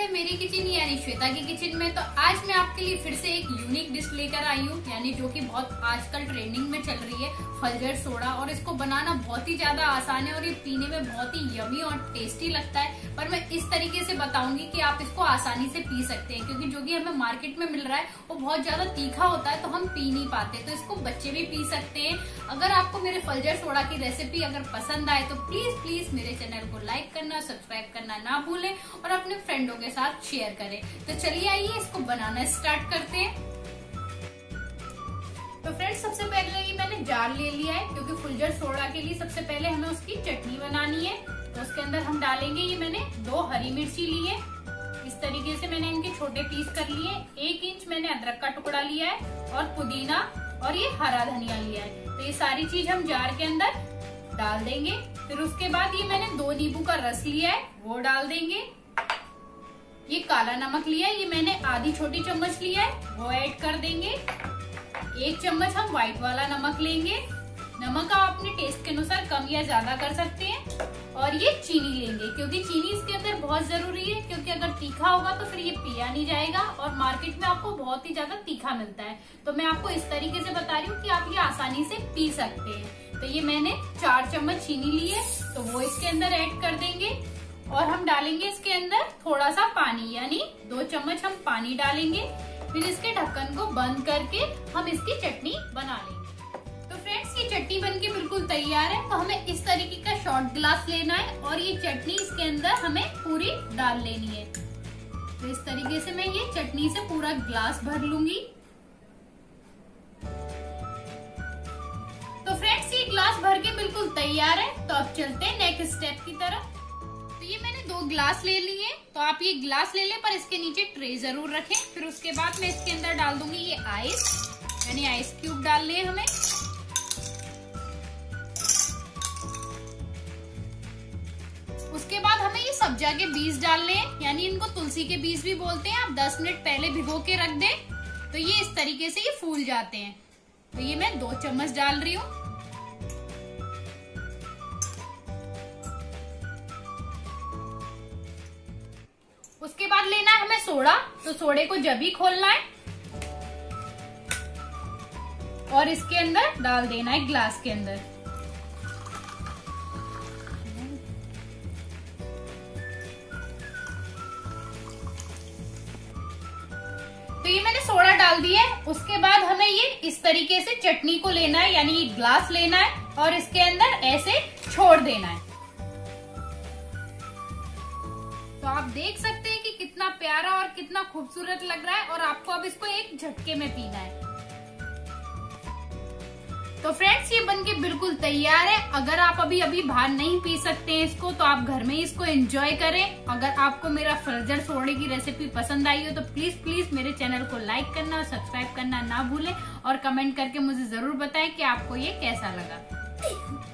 है मेरी किचन यानी श्वेता की किचन में। तो आज मैं आपके लिए फिर से एक यूनिक डिश लेकर आई हूँ, यानी जो कि बहुत आजकल ट्रेंडिंग में चल रही है, फलजर सोडा। और इसको बनाना बहुत ही ज्यादा आसान है और ये पीने में बहुत ही यमी और टेस्टी लगता है। पर मैं इस तरीके से बताऊंगी कि आप इसको आसानी से पी सकते हैं, क्योंकि जो कि हमें मार्केट में मिल रहा है वो बहुत ज्यादा तीखा होता है तो हम पी नहीं पाते। तो इसको बच्चे भी पी सकते हैं। अगर आपको मेरे फलजर सोडा की रेसिपी अगर पसंद आए तो प्लीज मेरे चैनल को लाइक करना, सब्सक्राइब करना ना भूलें और अपने फ्रेंडों के साथ शेयर करें। तो चलिए आइए इसको बनाना स्टार्ट करते हैं। तो फ्रेंड्स, सबसे पहले ये मैंने जार ले लिया है, क्योंकि फुलजर सोडा के लिए सबसे पहले हमें उसकी चटनी बनानी है। तो उसके अंदर हम डालेंगे, ये मैंने 2 हरी मिर्ची ली है, इस तरीके से मैंने इनके छोटे पीस कर लिए। 1 इंच मैंने अदरक का टुकड़ा लिया है और पुदीना और ये हरा धनिया लिया है। तो ये सारी चीज हम जार के अंदर डाल देंगे। फिर उसके बाद ये मैंने 2 नींबू का रस लिया है, वो डाल देंगे। ये काला नमक लिया है, ये मैंने आधी छोटी चम्मच लिया है, वो ऐड कर देंगे। 1 चम्मच हम व्हाइट वाला नमक लेंगे। नमक आप अपने टेस्ट के अनुसार कम या ज्यादा कर सकते हैं। और ये चीनी लेंगे, क्योंकि चीनी इसके अंदर बहुत जरूरी है, क्योंकि अगर तीखा होगा तो फिर ये पिया नहीं जाएगा और मार्केट में आपको बहुत ही ज्यादा तीखा मिलता है। तो मैं आपको इस तरीके से बता रही हूँ कि आप ये आसानी से पी सकते हैं। तो ये मैंने 4 चम्मच चीनी ली है, तो वो इसके अंदर ऐड कर देंगे। और हम डालेंगे इसके अंदर थोड़ा सा पानी, यानी 2 चम्मच हम पानी डालेंगे। फिर इसके ढक्कन को बंद करके हम इसकी चटनी बना लेंगे। तो फ्रेंड्स, ये चटनी बनके बिल्कुल तैयार है। तो हमें इस तरीके का शॉर्ट ग्लास लेना है और ये चटनी इसके अंदर हमें पूरी डाल लेनी है। तो इस तरीके से मैं ये चटनी से पूरा ग्लास भर लूंगी। तो फ्रेंड्स, ये ग्लास भर के बिल्कुल तैयार है। तो अब चलते हैं नेक्स्ट स्टेप की तरफ। तो ये मैंने 2 ग्लास ले लिए। तो आप ये ग्लास ले लें, पर इसके नीचे ट्रे जरूर रखें। फिर उसके बाद मैं इसके अंदर डाल दूंगी ये आइस, यानी आइस क्यूब डाल ले हमें। उसके बाद हमें ये सब्जा के बीज डालने हैं, यानी इनको तुलसी के बीज भी बोलते हैं। आप 10 मिनट पहले भिगो के रख दें तो ये इस तरीके से ये फूल जाते हैं। तो ये मैं 2 चम्मच डाल रही हूँ। उसके बाद लेना है हमें सोडा। तो सोडे को जब ही खोलना है और इसके अंदर डाल देना है ग्लास के अंदर। तो ये मैंने सोडा डाल दिया है। उसके बाद हमें ये इस तरीके से चटनी को लेना है, यानी ये ग्लास लेना है और इसके अंदर ऐसे छोड़ देना है। तो आप देख सकते हैं कि कितना प्यारा और कितना खूबसूरत लग रहा है। और आपको अब इसको एक झटके में पीना है। तो फ्रेंड्स, ये बनके बिल्कुल तैयार है। अगर आप अभी बाहर नहीं पी सकते हैं इसको, तो आप घर में ही इसको एंजॉय करें। अगर आपको मेरा फलजर सोडे की रेसिपी पसंद आई हो तो प्लीज मेरे चैनल को लाइक करना और सब्सक्राइब करना ना भूलें। और कमेंट करके मुझे जरूर बताएं कि आपको ये कैसा लगा।